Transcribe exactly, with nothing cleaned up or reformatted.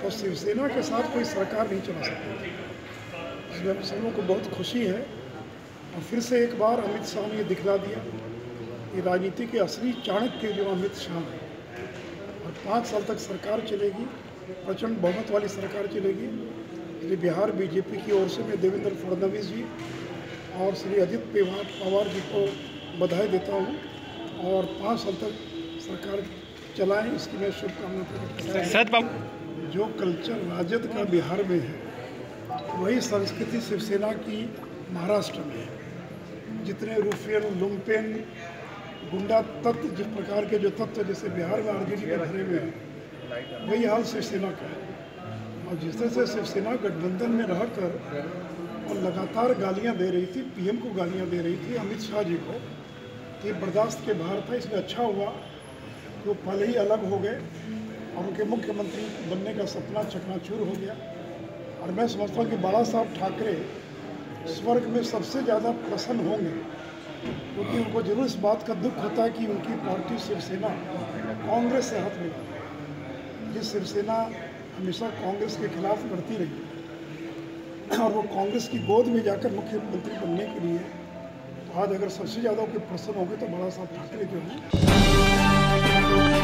और शिवसेना के साथ कोई सरकार नहीं चला सकती। इसमें हम सब लोगों को बहुत खुशी है और फिर से एक बार अमित शाह ने ये दिखला दिया कि राजनीति के असली चाणक्य जो अमित शाह है, और पाँच साल तक सरकार चलेगी, प्रचंड बहुमत वाली सरकार चलेगी। इसलिए बिहार बीजेपी की ओर से मैं देवेंद्र फडणवीस जी और श्री अजित पवार पवार जी को बधाई देता हूँ और पाँच साल तक सरकार चलाएं, इसकी मैं शुभकामना प्रकट करता हूँ। जो कल्चर राजद का बिहार में है, वही संस्कृति शिवसेना की महाराष्ट्र में है। जितने रूफियन, लुम्पेन, गुंडा तत्व, जिस प्रकार के जो तत्व जैसे बिहार में आरजेडी के भरे हुए हैं, वही हाल शिवसेना का है। और जिस तरह से शिवसेना गठबंधन में रहकर और लगातार गालियां दे रही थी, पीएम को गालियां दे रही थी, अमित शाह जी को, ये बर्दाश्त के बाहर था। इसलिए अच्छा हुआ कि वो पहले ही अलग हो गए और उनके मुख्यमंत्री बनने का सपना चकनाचूर हो गया। और मैं समझता हूँ कि बाला साहब ठाकरे स्वर्ग में सबसे ज़्यादा प्रसन्न होंगे, क्योंकि उनको जरूर इस बात का दुख होता है कि उनकी पार्टी शिवसेना कांग्रेस से हाथ मिला। ये शिवसेना हमेशा कांग्रेस के खिलाफ लड़ती रही और वो कांग्रेस की गोद में जाकर मुख्यमंत्री बनने के लिए, तो आज अगर सबसे ज़्यादा के प्रसन्न होंगे तो बाला साहब ठाकरे जो हैं।